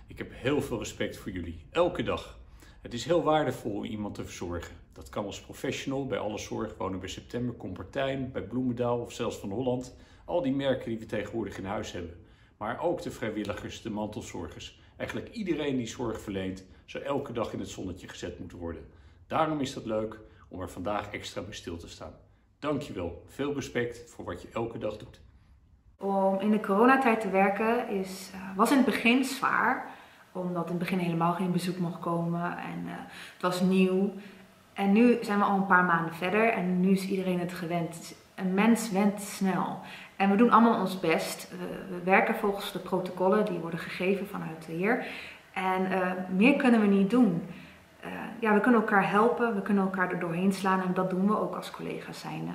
Ik heb heel veel respect voor jullie, elke dag. Het is heel waardevol om iemand te verzorgen. Dat kan als professional bij Alle Zorg, Wonen bij September, Compartijn, bij Bloemendaal of zelfs van Holland. Al die merken die we tegenwoordig in huis hebben. Maar ook de vrijwilligers, de mantelzorgers. Eigenlijk iedereen die zorg verleent, zou elke dag in het zonnetje gezet moeten worden. Daarom is het leuk om er vandaag extra bij stil te staan. Dankjewel, veel respect voor wat je elke dag doet. Om in de coronatijd te werken was in het begin zwaar, omdat in het begin helemaal geen bezoek mocht komen en het was nieuw. En nu zijn we al een paar maanden verder en nu is iedereen het gewend. Een mens went snel en we doen allemaal ons best. We werken volgens de protocollen die worden gegeven vanuit de Heer en meer kunnen we niet doen. We kunnen elkaar helpen, we kunnen elkaar er doorheen slaan en dat doen we ook als collega's zijnde.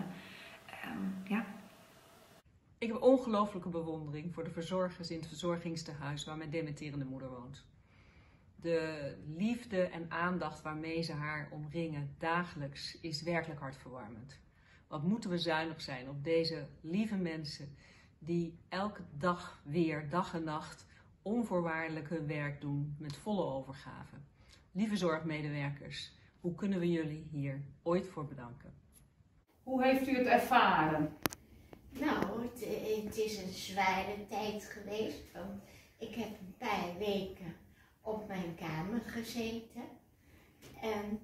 Ik heb ongelooflijke bewondering voor de verzorgers in het verzorgingstehuis waar mijn dementerende moeder woont. De liefde en aandacht waarmee ze haar omringen dagelijks is werkelijk hartverwarmend. Wat moeten we zuinig zijn op deze lieve mensen die elke dag weer, dag en nacht, onvoorwaardelijk hun werk doen met volle overgave. Lieve zorgmedewerkers, hoe kunnen we jullie hier ooit voor bedanken? Hoe heeft u het ervaren? Nou, het is een zware tijd geweest, want ik heb een paar weken op mijn kamer gezeten. En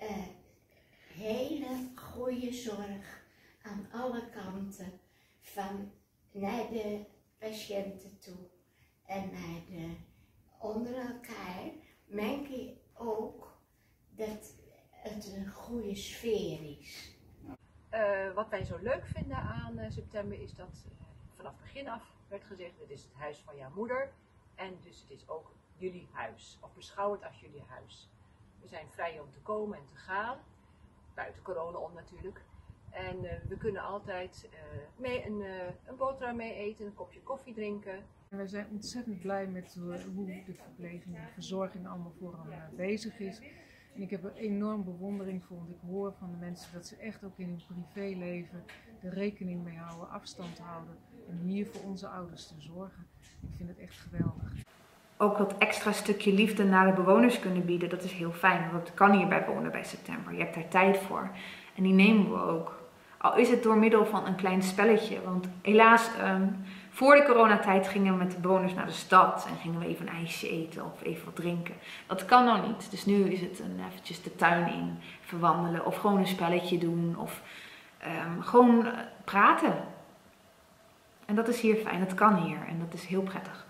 hele goede zorg aan alle kanten, van naar de patiënten toe en naar de onder elkaar, merk ik ook dat het een goede sfeer is. Wat wij zo leuk vinden aan September is dat vanaf begin af werd gezegd: dit is het huis van jouw moeder en dus het is ook jullie huis, of beschouw het als jullie huis. We zijn vrij om te komen en te gaan, buiten corona om natuurlijk. En we kunnen altijd een boterham mee eten, een kopje koffie drinken. We zijn ontzettend blij met hoe de verpleging en de verzorging allemaal voor hem bezig is. En ik heb er enorm bewondering voor, want ik hoor van de mensen dat ze echt ook in hun privéleven er rekening mee houden, afstand houden en hier voor onze ouders te zorgen. Ik vind het echt geweldig. Ook dat extra stukje liefde naar de bewoners kunnen bieden, dat is heel fijn. Want dat kan hier bij Wonen bij September. Je hebt daar tijd voor. En die nemen we ook. Al is het door middel van een klein spelletje. Want helaas, voor de coronatijd gingen we met de bewoners naar de stad. En gingen we even een ijsje eten of even wat drinken. Dat kan nou niet. Dus nu is het eventjes de tuin in verwandelen. Of gewoon een spelletje doen. Of gewoon praten. En dat is hier fijn. Dat kan hier. En dat is heel prettig.